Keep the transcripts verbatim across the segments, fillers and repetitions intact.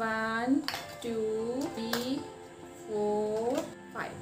One two three four five.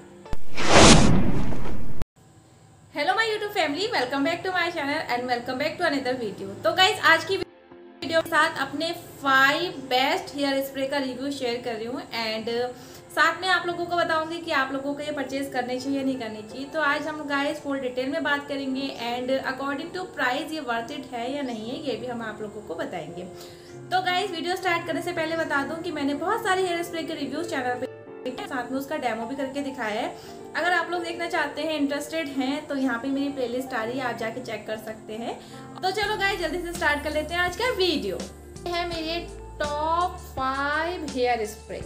Hello my YouTube family, welcome back to my channel and welcome back to another video. तो guys आज की video के साथ अपने five best hair spray का review share कर रही हूँ एंड साथ में आप लोगों को बताऊंगी कि आप लोगों को ये परचेज करने चाहिए या नहीं करनी चाहिए। तो आज हम गाइस फुल डिटेल में बात करेंगे एंड अकॉर्डिंग टू प्राइस ये वर्थ इट है या नहीं है, ये भी हम आप लोगों को बताएंगे। तो गाइस वीडियो स्टार्ट करने से पहले बता दूं कि मैंने बहुत सारे हेयर स्प्रे के रिव्यूज चैनल पे साथ में उसका डेमो भी करके दिखाया है। अगर आप लोग देखना चाहते हैं, इंटरेस्टेड हैं, तो यहाँ पे मेरी प्लेलिस्ट आ रही है, आप जाके चेक कर सकते हैं। तो चलो गाइस जल्दी से स्टार्ट कर लेते हैं आज का वीडियो। ये है मेरे top five hair spray.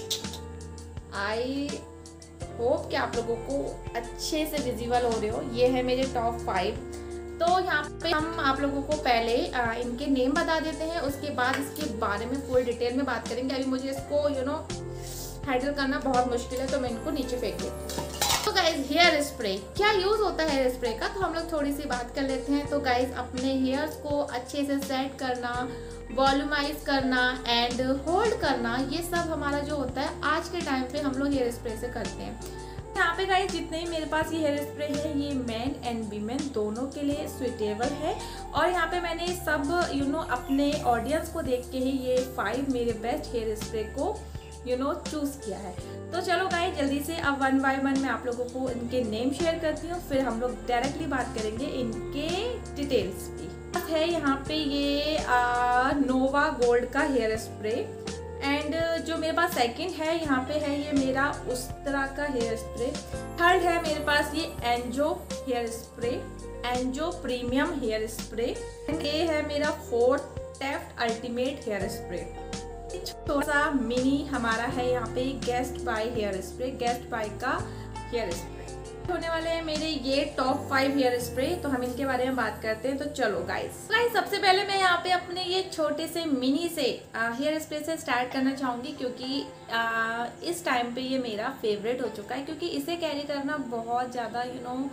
I hope कि आप लोगों को अच्छे से विजिबल हो रहे हो। ये है मेरे टॉप फाइव। तो यहाँ पे हम आप लोगों को पहले आ, इनके नेम बता देते हैं, उसके बाद इसके बारे में फुल डिटेल में बात करेंगे। अभी मुझे इसको यू नो हैंडल करना बहुत मुश्किल है, तो मैं इनको नीचे फेंक देती हूँ। तो गाइज हेयर स्प्रे क्या यूज होता है हेयर स्प्रे का, तो हम लोग थोड़ी सी बात कर लेते हैं। तो गाइज अपने हेयर्स को अच्छे से सेट करना, वॉल्यूमाइज करना एंड होल्ड करना, ये सब हमारा जो होता है आज के टाइम पे हम लोग हेयर स्प्रे से करते हैं। यहाँ पे गाइस जितने ही मेरे पास ये हेयर स्प्रे है, ये मेन एंड वीमेन दोनों के लिए सुइटेबल है। और यहाँ पे मैंने सब यू नो अपने ऑडियंस को देख के ही ये फाइव मेरे बेस्ट हेयर स्प्रे को यू नो चूज किया है। तो चलो गाइस जल्दी से अब वन बाय वन मैं आप लोगों को इनके नेम शेयर करती हूँ, फिर हम लोग डायरेक्टली बात करेंगे इनके डिटेल्स की। है यहाँ पे ये आ, नोवा गोल्ड का हेयर स्प्रे एंड जो मेरे पास सेकंड है यहाँ पे है ये मेरा उस तरह का हेयर स्प्रे। थर्ड है मेरे पास ये Enzo hair spray, Enzo premium hair spray and ये है मेरा fourth Taft ultimate hair spray. थोड़ा सा मिनी हमारा है यहाँ पे guest by hair spray, guest by का हेयर स्प्रे होने वाले हैं मेरे ये टॉप फाइव हेयर स्प्रे। तो हम इनके बारे में बात करते हैं। तो चलो गाइस गाइस सबसे पहले मैं यहाँ पे अपने ये छोटे से मिनी से हेयर स्प्रे से स्टार्ट करना चाहूँगी, क्योंकि आ, इस टाइम पे ये मेरा फेवरेट हो चुका है, क्योंकि इसे कैरी करना बहुत ज़्यादा यू नो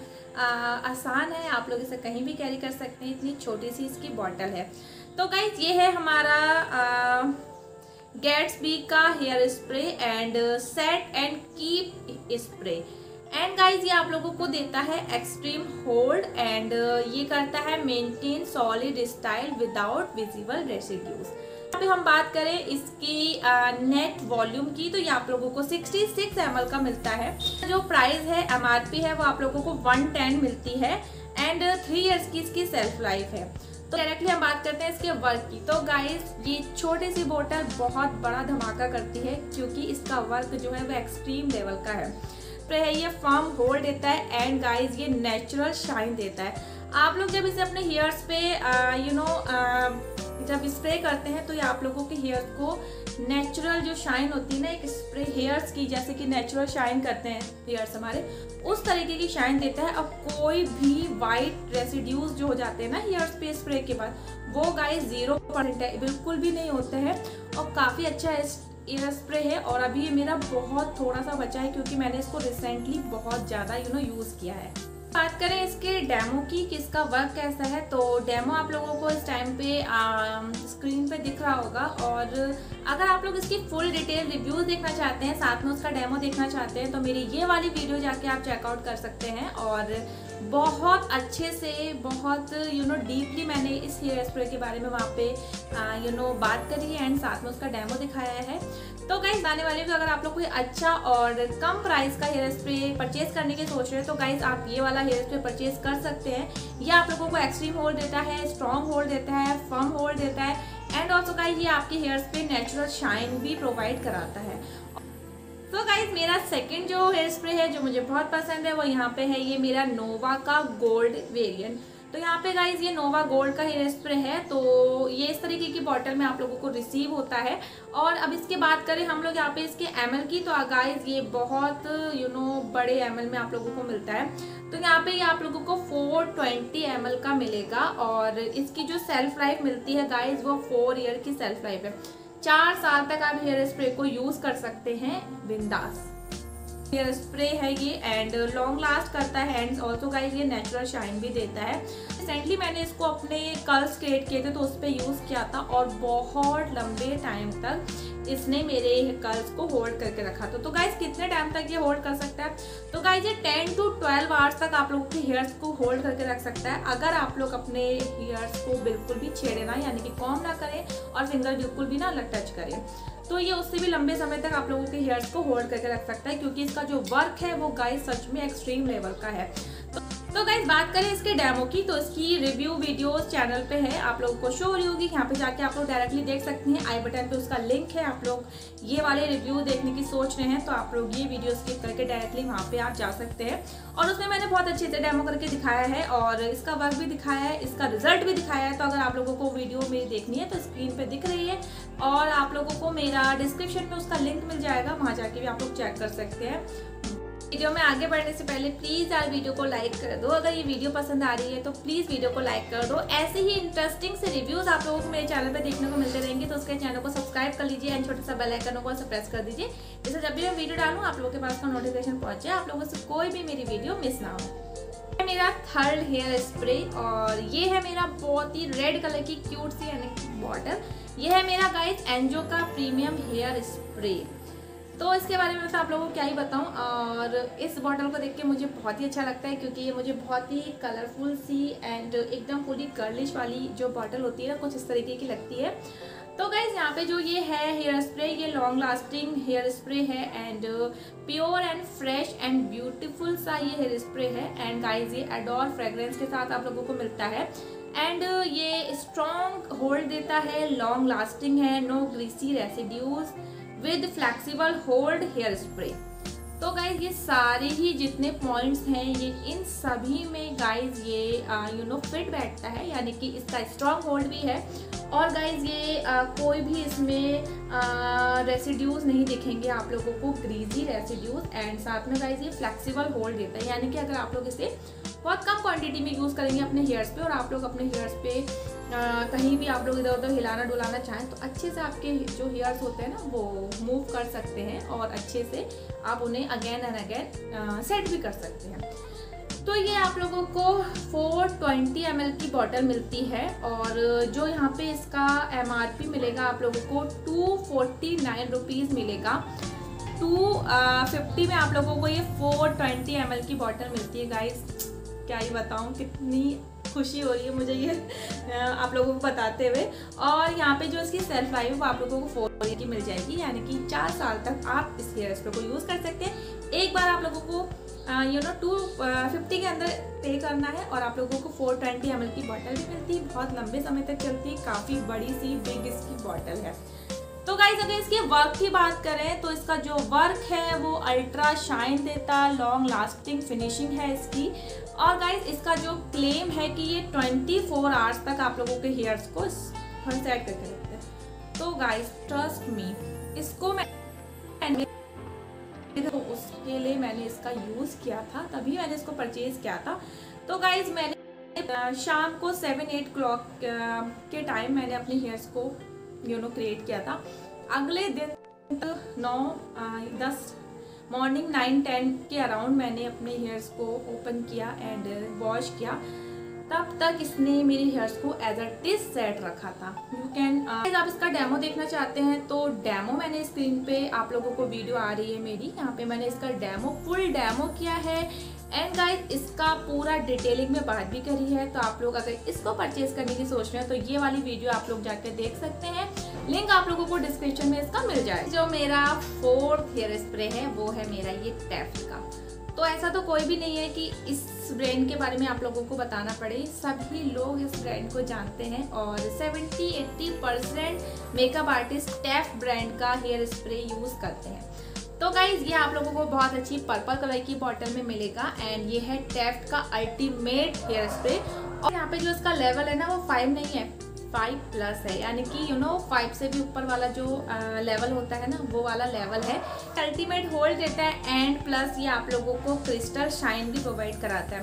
आसान है। आप लोग इसे कहीं भी कैरी कर सकते हैं, इतनी छोटी सी इसकी बॉटल है। तो गाइस ये है हमारा गैट्सबी का hair spray and set and keep spray and guys ये आप लोगों को देता है एक्सट्रीम होल्ड एंड ये करता है maintain solid style without visible residues. अभी हम बात करें इसकी नेट वॉल्यूम की, तो ये आप लोगों को सिक्सटी सिक्स एम एल का मिलता है। जो प्राइस है एम आर पी है वो आप लोगों को वन टेन मिलती है एंड थ्री इयर्स की इसकी सेल्फ लाइफ है। तो डायरेक्टली हम बात करते हैं इसके वर्क की। तो गाइस ये छोटी सी बोतल बहुत बड़ा धमाका करती है, क्योंकि इसका वर्क जो है वो एक्सट्रीम लेवल का है। है ये फर्म होल्ड देता है एंड गाइस ये नेचुरल शाइन देता है। आप लोग जब इसे अपने हेयर्स पे यू नो जब स्प्रे करते हैं, तो ये आप लोगों के हेयर को नेचुरल जो शाइन होती है ना, एक स्प्रे हेयर्स की जैसे कि नेचुरल शाइन करते हैं हेयर्स हमारे, उस तरीके की शाइन देता है। अब कोई भी वाइट रेसिड्यूज जो हो जाते हैं ना हेयर्स पे स्प्रे के बाद, वो गाइस जीरो परसेंट है, बिल्कुल भी नहीं होते हैं और काफ़ी अच्छा हेयर स्प्रे है। और अभी ये मेरा बहुत थोड़ा सा बचा है, क्योंकि मैंने इसको रिसेंटली बहुत ज़्यादा यू नो यूज़ किया है। बात करें इसके डेमो की कि इसका वर्क कैसा है, तो डेमो आप लोगों को इस टाइम पे आ, स्क्रीन पे दिख रहा होगा। और अगर आप लोग इसकी फुल डिटेल रिव्यूज देखना चाहते हैं, साथ में उसका डेमो देखना चाहते हैं, तो मेरी ये वाली वीडियो जाके आप चेकआउट कर सकते हैं। और बहुत अच्छे से बहुत यू नो डीपली मैंने इस हेयर स्प्रे के बारे में वहाँ पे यू नो बात करी है एंड साथ में उसका डेमो दिखाया है। तो गाइस बताने वाली हूँ, अगर आप लोग कोई अच्छा और कम प्राइस का हेयर स्प्रे परचेज करने की सोच रहे हैं, तो गाइस आप ये वाला हेयर स्प्रे परचेज कर सकते हैं। ये आप लोगों को एक्सट्रीम होल्ड देता है, स्ट्रॉन्ग होल्ड देता है, फर्म होल्ड देता है एंड ऑल्सो गाइस ये आपके हेयर्स पे नेचुरल शाइन भी प्रोवाइड कराता है। तो गाइज मेरा सेकंड जो हेयर स्प्रे है जो मुझे बहुत पसंद है, वो यहाँ पे है ये मेरा नोवा का गोल्ड वेरिएंट। तो यहाँ पे गाइज ये नोवा गोल्ड का हेयर स्प्रे है। तो ये इस तरीके की बॉटल में आप लोगों को रिसीव होता है। और अब इसके बात करें हम लोग यहाँ पे इसके एम एल की, तो गाइज ये बहुत यू नो बड़े एम एल में आप लोगों को मिलता है। तो यहाँ पे ये आप लोगों को फोर ट्वेंटी एम एल का मिलेगा और इसकी जो सेल्फ लाइफ मिलती है गाइज वो फोर ईयर की सेल्फ लाइफ है। चार साल तक आप हेयर स्प्रे को यूज कर सकते हैं बिंदास। हेयर स्प्रे है ये एंड लॉन्ग लास्ट करता है एंड ऑल्सो गाइज ये नेचुरल शाइन भी देता है। रिसेंटली मैंने इसको अपने कर्ल्स क्रिएट किए थे तो उस पर यूज़ किया था और बहुत लंबे टाइम तक इसने मेरे कर्ल्स को होल्ड करके रखा था। तो गाइज कितने टाइम तक ये होल्ड कर सकता है? तो गाइज ये टेन टू ट्वेल्व आवर्स तक आप लोगों के हेयर्स को होल्ड करके रख सकता है अगर आप लोग अपने हेयर्स को बिल्कुल भी छेड़े ना, यानी कि कॉम्ब ना करें और फिंगर बिल्कुल भी ना अलग टच करें, तो ये उससे भी लंबे समय तक आप लोगों के हेयर्स को होल्ड करके रख सकता है क्योंकि इसका जो वर्क है वो गाइस सच में एक्सट्रीम लेवल का है। तो, तो गाइस बात करें इसके डेमो की तो इसकी रिव्यू वीडियोस चैनल पे है, आप लोगों को शो हो रही होगी, यहाँ पे जाके आप लोग डायरेक्टली देख सकते हैं। आई बटन पे उसका लिंक है, आप लोग ये वाले रिव्यू देखने की सोच रहे हैं तो आप लोग ये वीडियो स्किप करके डायरेक्टली वहाँ पे आप जा सकते हैं। और उसमें मैंने बहुत अच्छे से डेमो करके दिखाया है और इसका वर्क भी दिखाया है, इसका रिजल्ट भी दिखाया है। तो अगर आप लोगों को वीडियो मेरी देखनी है तो स्क्रीन पे दिख रही है और आप लोगों को मेरा डिस्क्रिप्शन में उसका लिंक मिल जाएगा, वहाँ जाके भी आप लोग चेक कर सकते हैं। वीडियो में आगे बढ़ने से पहले प्लीज़ यार वीडियो को लाइक कर दो, अगर ये वीडियो पसंद आ रही है तो प्लीज़ वीडियो को लाइक कर दो। ऐसे ही इंटरेस्टिंग से रिव्यूज़ आप लोगों को मेरे चैनल पे देखने को मिलते रहेंगे तो उसके चैनल को सब्सक्राइब कर लीजिए एंड छोटे सा बेल आइकन को प्रेस कर दीजिए, जिससे जब भी मैं वीडियो डालूँ आप लोगों के पास का नोटिफिकेशन पहुँच जाए, आप लोगों से कोई भी मेरी वीडियो मिस ना हो। मेरा थर्ड हेयर स्प्रे और ये है मेरा बहुत ही रेड कलर की क्यूट सी यानी बॉटल। ये है मेरा गाइस एंजो का प्रीमियम हेयर स्प्रे। तो इसके बारे में तो आप लोगों को क्या ही बताऊं, और इस बॉटल को देख के मुझे बहुत ही अच्छा लगता है क्योंकि ये मुझे बहुत ही कलरफुल सी एंड एकदम पूरी गर्लिश वाली जो बॉटल होती है ना कुछ इस तरीके की लगती है। तो गाइज यहाँ पे जो ये है हेयर स्प्रे, ये लॉन्ग लास्टिंग हेयर स्प्रे है and pure and fresh and beautiful सा ये हेयर स्प्रे है एंड गाइज ये एडोर फ्रेग्रेंस के साथ आप लोगों को मिलता है एंड ये स्ट्रॉन्ग होल्ड देता है, लॉन्ग लास्टिंग है, no greasy residues with flexible hold hair spray. तो गाइज ये सारे ही जितने पॉइंट्स हैं ये इन सभी में गाइज ये यू नो फिट बैठता है, यानी कि इसका स्ट्रॉन्ग होल्ड भी है और गाइज ये आ, कोई भी इसमें रेसिड्यूज नहीं दिखेंगे आप लोगों को, ग्रीजी रेसिड्यूज एंड साथ में गाइज ये फ्लेक्सिबल होल्ड देता है, यानी कि अगर आप लोग इसे बहुत कम क्वांटिटी में यूज़ करेंगे अपने हेयर्स पे और आप लोग अपने हेयर्स पे आ, कहीं भी आप लोग इधर उधर हिलाना डुलाना चाहें तो अच्छे से आपके जो हेयर्स होते हैं ना वो मूव कर सकते हैं और अच्छे से आप उन्हें अगेन एंड अगेन सेट भी कर सकते हैं। तो ये आप लोगों को फोर ट्वेंटी एम एल की बॉटल मिलती है और जो यहाँ पे इसका एम आर पी मिलेगा आप लोगों को टू फोर्टी नाइन रुपीज़ मिलेगा। टू फिफ्टी में आप लोगों को ये फोर ट्वेंटी एम एल की बॉटल मिलती है। गाइस क्या ही बताऊँ, कितनी खुशी हो रही है मुझे ये आप लोगों को बताते हुए। और यहाँ पे जो इसकी सेल्फ लाइफ वो आप लोगों को फोर ईयर की मिल जाएगी, यानी कि चार साल तक आप इस हेयर स्प्रे को यूज़ कर सकते हैं। एक बार आप लोगों को यू नो टू फिफ्टी के अंदर पे करना है और आप लोगों को फोर ट्वेंटी एम एल की बॉटल भी मिलती है, बहुत लंबे समय तक चलती है, काफ़ी बड़ी सी बिग इसकी बॉटल है। तो गाइज अगर इसके वर्क की बात करें तो इसका जो वर्क है वो अल्ट्रा शाइन देता है, लॉन्ग लास्टिंग फिनिशिंग है इसकी और गाइज इसका जो क्लेम है कि ये ट्वेंटी फोर आवर्स तक आप लोगों के हेयर्स को सेट करके रखते हैं। तो गाइज ट्रस्ट मी, इसको मैं तो उसके लिए मैंने इसका यूज़ किया था, तभी मैंने इसको परचेज किया था। तो गाइज मैंने शाम को सेवन एट क्लॉक के टाइम मैंने अपने हेयर्स को यू नो क्रिएट किया था। अगले दिन नौ दस मॉर्निंग नाइन टेन के अराउंड मैंने अपने हेयर्स को ओपन किया एंड वॉश किया, तब तक इसने मेरे हेयर्स को एज अ टिस सेट रखा था। यू कैन आप इसका डेमो देखना चाहते हैं तो डेमो मैंने स्क्रीन पे आप लोगों को वीडियो आ रही है मेरी, यहाँ पे मैंने इसका डेमो फुल डेमो किया है एंड गाइस इसका पूरा डिटेलिंग में बात भी करी है। तो आप लोग अगर इसको परचेज करने की सोच रहे हैं तो ये वाली वीडियो आप लोग जाकर देख सकते हैं, लिंक आप लोगों को डिस्क्रिप्शन में इसका मिल जाएगा। जो मेरा फोर्थ हेयर स्प्रे है वो है मेरा ये टेफ्ट का। तो ऐसा तो कोई भी नहीं है कि इस ब्रांड के बारे में आप लोगों को बताना पड़े, सभी लोग इस ब्रांड को जानते हैं और seventy eighty percent makeup artist Taft brand का हेयर स्प्रे यूज़ करते हैं। तो गाइज ये आप लोगों को बहुत अच्छी पर्पल कलर की बॉटल में मिलेगा एंड ये है टेफ्ट का अल्टीमेट हेयर स्प्रे और यहाँ पे जो इसका लेवल है ना वो फाइव नहीं है, फाइव प्लस है, यानी कि यू नो फाइव से भी ऊपर वाला जो लेवल होता है ना वो वाला लेवल है। अल्टीमेट होल्ड देता है एंड प्लस ये आप लोगों को क्रिस्टल शाइन भी प्रोवाइड कराता है।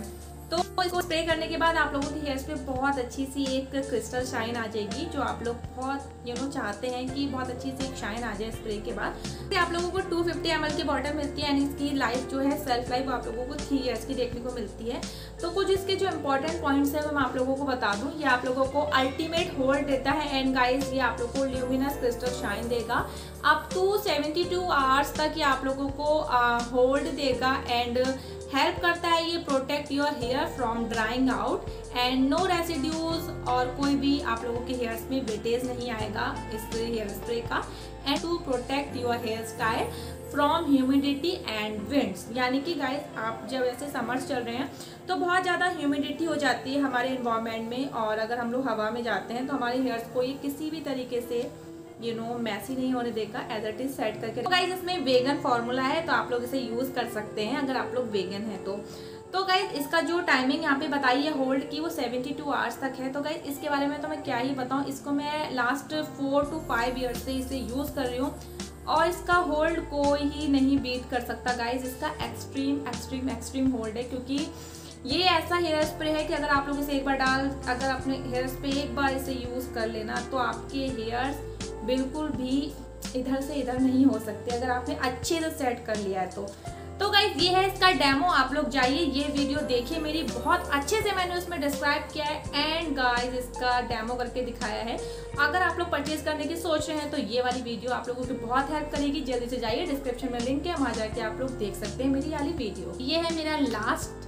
तो इसको स्प्रे करने के बाद आप लोगों के हेयर्स पे बहुत अच्छी सी एक क्रिस्टल शाइन आ जाएगी, जो आप लोग बहुत यू नो चाहते हैं कि बहुत अच्छी सी एक शाइन आ जाए स्प्रे के बाद। तो आप लोगों को टू फिफ्टी एम एल की बॉटल मिलती है एंड इसकी लाइफ जो है सेल्फ लाइफ आप लोगों को थ्री ईयर्स की देखने को मिलती है। तो कुछ इसके जो इंपॉर्टेंट पॉइंट्स है वो मैं आप लोगों को बता दूँ। ये आप लोगों को अल्टीमेट होल्ड देता है एंड गाइस ये आप लोगों को ल्यूमिनस क्रिस्टल शाइन देगा। Up to seventy two hours तक ये आप लोगों को होल्ड देगा एंड हेल्प करता है ये protect your hair from drying out and no residues, और कोई भी आप लोगों के हेयर्स में वेटेज नहीं आएगा इस हेयर स्प्रे का। And to protect your hair style from humidity and winds, यानी कि गाइस आप जब ऐसे समर्स चल रहे हैं तो बहुत ज़्यादा ह्यूमिडिटी हो जाती है हमारे इन्वायरमेंट में, और अगर हम लोग हवा में जाते हैं तो हमारे हेयर्स को ये किसी भी तरीके से यू नो मैसी नहीं होने देगा, एज इट इज सेट करके। तो गाइज इसमें वेगन फॉर्मूला है तो आप लोग इसे यूज कर सकते हैं अगर आप लोग वेगन हैं तो। तो गाइज इसका जो टाइमिंग यहाँ पे बताई है होल्ड की वो सेवेंटी टू आवर्स तक है। तो गाइज इसके बारे में तो मैं क्या ही बताऊँ, इसको मैं last four to five years से इसे यूज कर रही हूँ और इसका होल्ड कोई ही नहीं बीट कर सकता गाइज। इसका एक्सट्रीम एक्सट्रीम एक्सट्रीम होल्ड है, क्योंकि ये ऐसा हेयर स्प्रे है कि अगर आप लोग इसे एक बार डाल अगर अपने हेयर्स पे एक बार इसे यूज कर लेना तो आपके हेयर्स बिल्कुल भी इधर से इधर नहीं हो सकते अगर आपने अच्छे से सेट कर लिया है तो। तो गाइज ये है इसका डेमो, आप लोग जाइए ये वीडियो देखिए मेरी, बहुत अच्छे से मैंने उसमें डिस्क्राइब किया है एंड गाइज इसका डेमो करके दिखाया है। अगर आप लोग परचेज करने की सोच रहे हैं तो ये वाली वीडियो आप लोगों की बहुत हेल्प करेगी। जल्दी से जाइए, डिस्क्रिप्शन में लिंक है, वहाँ जाके आप लोग देख सकते हैं मेरी वाली वीडियो। ये है मेरा लास्ट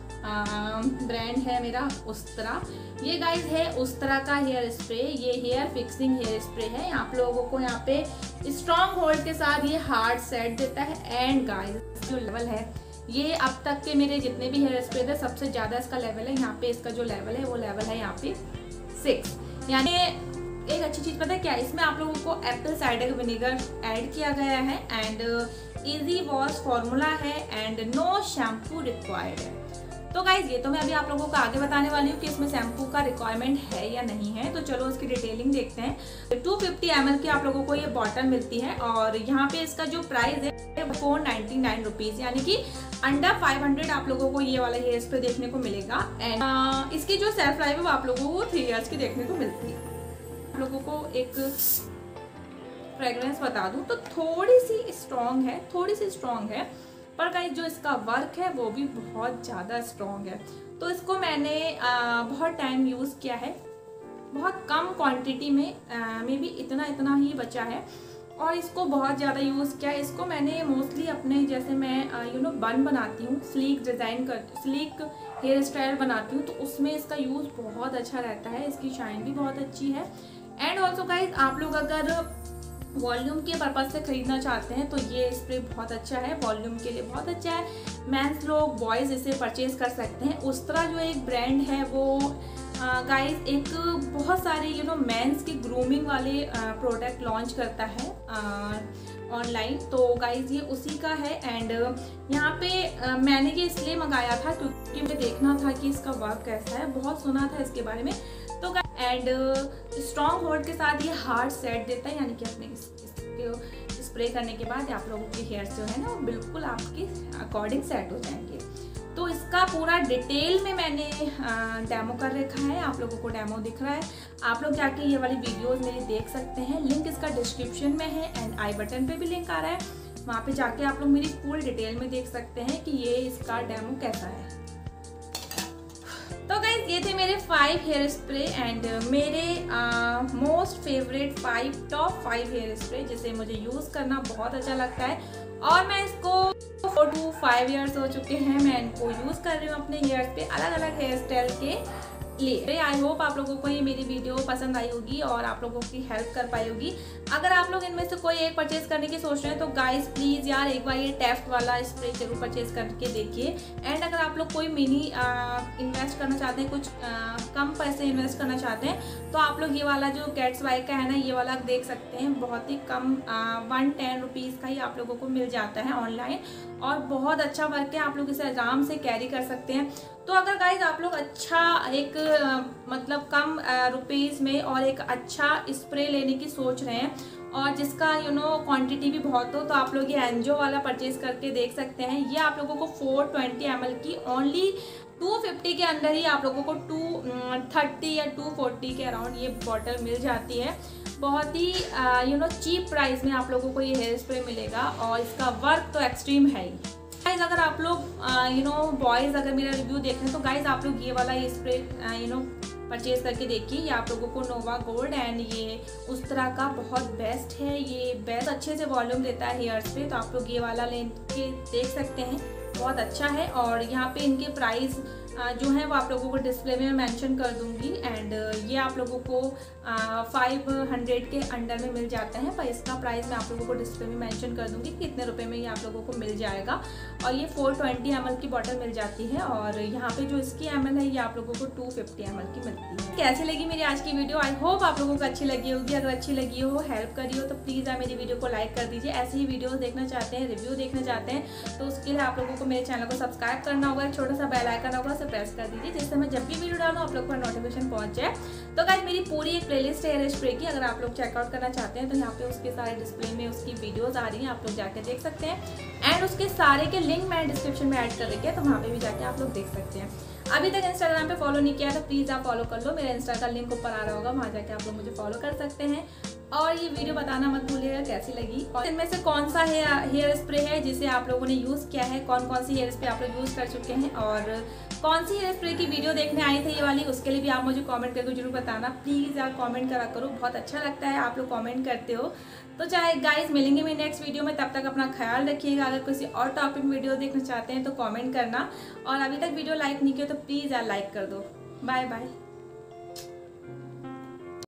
ब्रांड है मेरा उस्तरा। ये गाइज है उस्तरा का हेयर स्प्रे, ये हेयर फिक्सिंग हेयर स्प्रे है। आप लोगों को यहाँ पे स्ट्रॉन्ग होल्ड के साथ ये हार्ड सेट देता है एंड गाइज जो लेवल है ये अब तक के मेरे जितने भी हेयर स्प्रे थे सबसे ज़्यादा इसका लेवल है। यहाँ पे इसका जो लेवल है वो लेवल है यहाँ पे सिक्स। यानी एक अच्छी चीज़ पता है क्या, इसमें आप लोगों को एप्पल साइडर विनेगर ऐड किया गया है एंड इजी वॉश फॉर्मूला है एंड नो शैम्पू रिक्वायर्ड है। तो गाइज ये तो मैं अभी आप लोगों को आगे बताने वाली हूँ कि इसमें शैम्पू का रिक्वायरमेंट है या नहीं है। तो चलो उसकी डिटेलिंग देखते हैं। टू फिफ्टी एम एल की आप लोगों को ये बॉटल मिलती है और यहाँ पे इसका जो प्राइस है फोर नाइन्टी नाइन रुपीज़, यानी कि अंडर फाइव हंड्रेड आप लोगों को ये वाला हेयर स्प्रे देखने को मिलेगा। एंड इसकी जो सेल्फ लाइफ है वो आप लोगों को थ्री ईयर्स की देखने को मिलती है। आप लोगों को एक फ्रेग्रेंस बता दूँ तो थोड़ी सी स्ट्रॉन्ग है, थोड़ी सी स्ट्रॉन्ग है, पर गाइस जो इसका वर्क है वो भी बहुत ज़्यादा स्ट्रॉन्ग है। तो इसको मैंने आ, बहुत टाइम यूज़ किया है, बहुत कम क्वांटिटी में, मे बी इतना इतना ही बचा है और इसको बहुत ज़्यादा यूज़ किया है। इसको मैंने मोस्टली अपने जैसे मैं यू नो बन बनाती हूँ, स्लीक डिज़ाइन कर स्लीक हेयर स्टाइल बनाती हूँ, तो उसमें इसका यूज़ बहुत अच्छा रहता है। इसकी शाइन भी बहुत अच्छी है एंड ऑल्सो गाइज आप लोग अगर वॉल्यूम के पर्पज़ से ख़रीदना चाहते हैं तो ये स्प्रे बहुत अच्छा है, वॉल्यूम के लिए बहुत अच्छा है। मेंस लोग बॉयज़ इसे परचेज कर सकते हैं। उस्तरा जो एक ब्रांड है वो गाइस एक बहुत सारे यू नो मेंस के ग्रूमिंग वाले प्रोडक्ट लॉन्च करता है ऑनलाइन। तो गाइस ये उसी का है एंड यहाँ पे आ, मैंने ये इसलिए मंगाया था क्योंकि मुझे देखना था कि इसका वर्क कैसा है, बहुत सुना था इसके बारे में। तो एंड स्ट्रॉन्ग होल्ड के साथ ये हार्ड सेट देता है, यानी कि अपने इसको स्प्रे करने के बाद आप लोगों के हेयर्स जो है ना वो बिल्कुल आपके अकॉर्डिंग सेट हो जाएंगे। तो इसका पूरा डिटेल में मैंने डेमो कर रखा है, आप लोगों को डेमो दिख रहा है। आप लोग जाके ये वाली वीडियोस मेरी देख सकते हैं, लिंक इसका डिस्क्रिप्शन में है एंड आई बटन पे भी लिंक आ रहा है, वहाँ पे जाके आप लोग मेरी फुल डिटेल में देख सकते हैं कि ये इसका डेमो कैसा है। तो गाइज ये थे मेरे फाइव हेयर स्प्रे एंड मेरे most favourite five top five hair spray जिसे मुझे यूज़ करना बहुत अच्छा लगता है और मैं इसको फोर टू फाइव ईयर्स हो चुके हैं मैं इनको यूज़ कर रही हूँ अपने हेयर्स पे अलग अलग हेयर स्टाइल के लिए। आई होप आप लोगों को ये मेरी वीडियो पसंद आई होगी और आप लोगों की हेल्प कर पाई होगी। अगर आप लोग इनमें से कोई एक परचेज करने की सोच रहे हैं तो गाइस प्लीज़ यार एक बार ये टेफ्ट वाला स्प्रे जरूर परचेज करके देखिए। एंड अगर आप लोग कोई मिनी इन्वेस्ट करना चाहते हैं, कुछ आ, कम पैसे इन्वेस्ट करना चाहते हैं तो आप लोग ये वाला जो कैट्स बाई का है ना ये वाला देख सकते हैं। बहुत ही कम वन टेन रुपीज़ का ही आप लोगों को मिल जाता है ऑनलाइन और बहुत अच्छा वर्क है, आप लोग इसे आराम से कैरी कर सकते हैं। तो अगर गाइज आप लोग अच्छा एक आ, मतलब कम रुपीज़ में और एक अच्छा स्प्रे लेने की सोच रहे हैं और जिसका यू नो क्वांटिटी भी बहुत हो तो आप लोग ये एनजो वाला परचेज करके देख सकते हैं। ये आप लोगों को फोर ट्वेंटी एम एल की ओनली टू फिफ्टी के अंदर ही आप लोगों को टू थर्टी या टू फोर्टी के अराउंड ये बॉटल मिल जाती है। बहुत ही यू नो चीप प्राइस में आप लोगों को ये हेयर स्प्रे मिलेगा और इसका वर्क तो एक्सट्रीम है ही। गाइज अगर आप लोग यू नो बॉयज़ अगर मेरा रिव्यू देख रहे हैं तो गाइज आप लोग ये वाला ये स्प्रे यू नो परचेज करके देखिए। ये आप लोगों को नोवा गोल्ड एंड ये उस तरह का बहुत बेस्ट है। ये बेस्ट अच्छे से वॉल्यूम देता है हेयर स्प्रे, तो आप लोग ये वाला ले के देख सकते हैं, बहुत अच्छा है। और यहाँ पे इनके प्राइस जो है वो आप लोगों को डिस्प्ले में मेंशन कर दूंगी एंड ये आप लोगों को फाइव हंड्रेड के अंडर में मिल जाता है, पर इसका प्राइस मैं आप लोगों को डिस्प्ले में मेंशन कर दूंगी कि कितने रुपए में ये आप लोगों को मिल जाएगा। और ये फोर ट्वेंटी एम एल की बॉटल मिल जाती है और यहाँ पे जो इसकी एम एल है ये आप लोगों को टू फिफ्टी एम एल की मिलती है। कैसी लगी मेरी आज की वीडियो? आई होप आप लोगों को अच्छी लगी होगी। अगर अच्छी लगी हो, हेल्प करी हो तो प्लीज़ आप मेरी वीडियो को लाइक कर दीजिए। ऐसे ही वीडियोस देखना चाहते हैं, रिव्यू देखना चाहते हैं तो उसके लिए आप लोगों को मेरे चैनल को सब्सक्राइब करना होगा, छोटा सा बेल आइकन होगा उसे प्रेस कर दीजिए जिससे मैं जब भी वीडियो डालूँ आप लोग को नोटिफिकेशन पहुंच जाए। तो गाइस मेरी पूरी एक प्लेलिस्ट है हेयर स्प्रे की, अगर आप लोग चेकआउट करना चाहते हैं तो यहाँ पे उसके सारे डिस्प्ले में उसकी वीडियोस आ रही हैं, आप लोग जाके देख सकते हैं एंड उसके सारे के लिंक मैंने डिस्क्रिप्शन में ऐड कर रखी है, तो वहाँ पे भी जाके आप लोग देख सकते हैं। अभी तक इंस्टाग्राम पे फॉलो नहीं किया तो प्लीज़ आप फॉलो कर लो, मेरा इंस्टा का लिंक ऊपर आ रहा होगा, वहाँ जाके आप लोग मुझे फॉलो कर सकते हैं। और ये वीडियो बताना मत भूलिएगा कैसी लगी और इनमें से कौन सा हेयर स्प्रे है जिसे आप लोगों ने यूज़ किया है, कौन कौन सी हेयर स्प्रे आप लोग यूज़ कर चुके हैं और कौन सी हेयर स्प्रे की वीडियो देखने आई थी ये वाली, उसके लिए भी आप मुझे कमेंट करके जरूर बताना। प्लीज़ यार कमेंट करा करो, बहुत अच्छा लगता है आप लोग कमेंट करते हो। तो चाहे गाइस मिलेंगे मेरे नेक्स्ट वीडियो में, तब तक अपना ख्याल रखिएगा। अगर किसी और टॉपिक में वीडियो देखना चाहते हैं तो कमेंट करना और अभी तक वीडियो लाइक नहीं किया तो प्लीज़ यार लाइक कर दो। Bye bye.